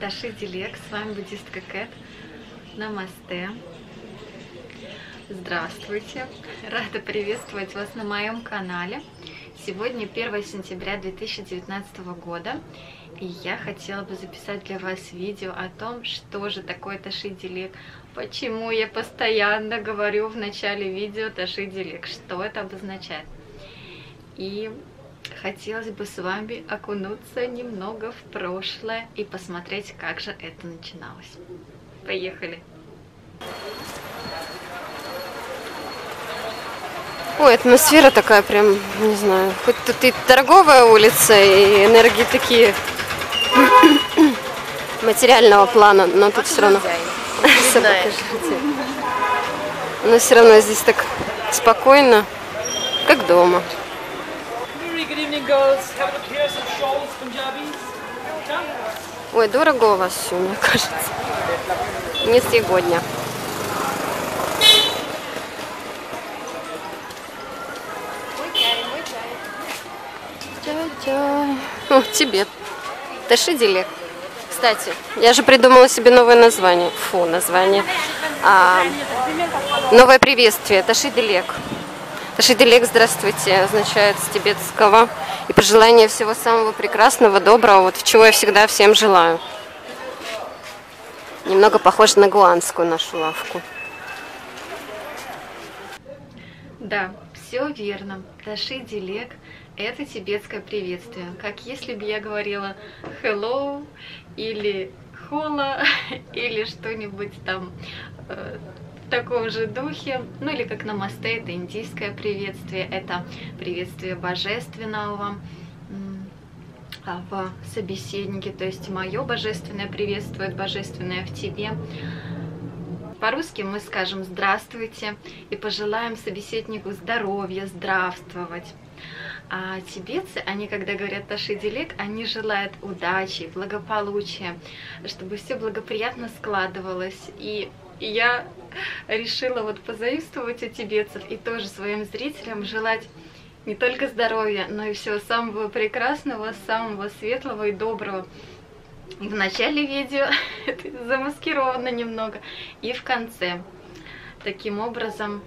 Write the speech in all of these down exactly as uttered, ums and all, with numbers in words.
Таши Дилек, с вами буддистка Кэт. Намасте. Здравствуйте. Рада приветствовать вас на моем канале. Сегодня первое сентября две тысячи девятнадцатого года. И я хотела бы записать для вас видео о том, что же такое Таши Дилек. Почему я постоянно говорю в начале видео Таши Дилек. Что это обозначает. И хотелось бы с вами окунуться немного в прошлое и посмотреть, как же это начиналось. Поехали! Ой, атмосфера такая прям, не знаю, хоть тут и торговая улица, и энергии такие материального плана, но тут все равно но все равно здесь так спокойно, как дома. Ой, дорого у вас все, мне кажется. Не сегодня. О, Тибет. Таши Дилек. Кстати, я же придумала себе новое название. Фу, название. А, новое приветствие. Таши Дилек. Таши Дилек, здравствуйте, означает с тибетского. И пожелание всего самого прекрасного, доброго, вот чего я всегда всем желаю. Немного похоже на гуанскую нашу лавку. Да, все верно. Таши Дилек — это тибетское приветствие. Как если бы я говорила hello или hola или что-нибудь там э, в таком же духе. Ну или как намасте, это индийское приветствие, это приветствие божественного в собеседнике, то есть мое божественное приветствует божественное в тебе. По-русски мы скажем здравствуйте и пожелаем собеседнику здоровья, здравствовать. А тибетцы, они когда говорят Таши Дилек, они желают удачи, благополучия, чтобы все благоприятно складывалось. И я решила вот позаимствовать у тибетцев и тоже своим зрителям желать не только здоровья, но и всего самого прекрасного, самого светлого и доброго. И в начале видео это замаскировано немного, и в конце. Таким образом,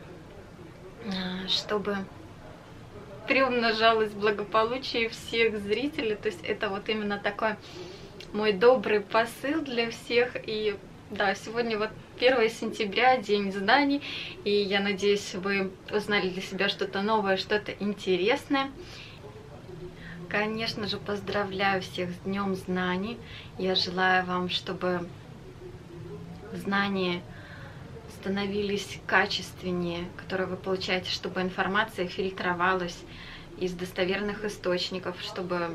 чтобы приумножалось благополучие всех зрителей. То есть это вот именно такой мой добрый посыл для всех. И да, сегодня вот первое сентября, день знаний, и я надеюсь, вы узнали для себя что-то новое, что-то интересное. Конечно же, поздравляю всех с Днем Знаний. Я желаю вам, чтобы знания становились качественнее, которые вы получаете, чтобы информация фильтровалась из достоверных источников, чтобы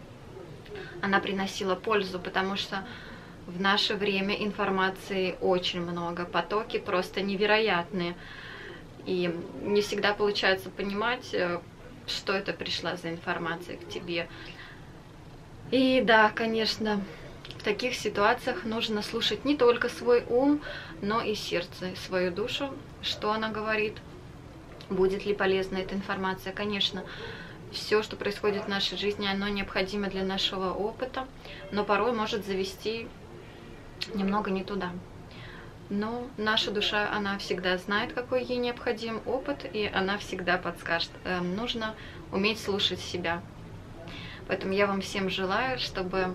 она приносила пользу, потому что в наше время информации очень много, потоки просто невероятные, и не всегда получается понимать, что это пришла за информация к тебе. И да, конечно, в таких ситуациях нужно слушать не только свой ум, но и сердце, свою душу, что она говорит, будет ли полезна эта информация. Конечно, все, что происходит в нашей жизни, оно необходимо для нашего опыта, но порой может завести немного не туда. Но наша душа, она всегда знает, какой ей необходим опыт, и она всегда подскажет. Эм, нужно уметь слушать себя. Поэтому я вам всем желаю, чтобы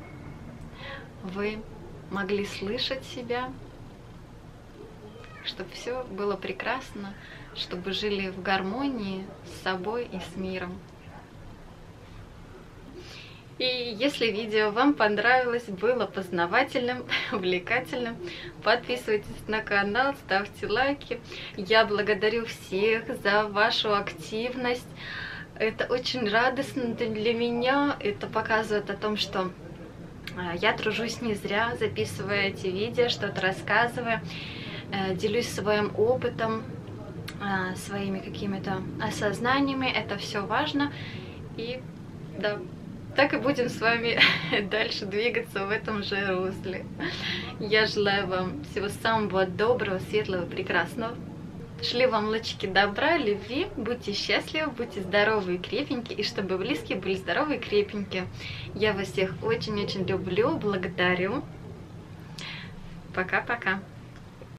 вы могли слышать себя, чтобы все было прекрасно, чтобы жили в гармонии с собой и с миром. И если видео вам понравилось, было познавательным, увлекательным, подписывайтесь на канал, ставьте лайки. Я благодарю всех за вашу активность. Это очень радостно для меня. Это показывает о том, что я тружусь не зря, записывая эти видео, что-то рассказывая, делюсь своим опытом, своими какими-то осознаниями. Это все важно. И да, так и будем с вами дальше двигаться в этом же русле. Я желаю вам всего самого доброго, светлого, прекрасного, Шлю вам лучики добра, любви, будьте счастливы, будьте здоровы и крепенькие, и чтобы близкие были здоровы и крепенькие. Я вас всех очень-очень люблю, благодарю. Пока-пока.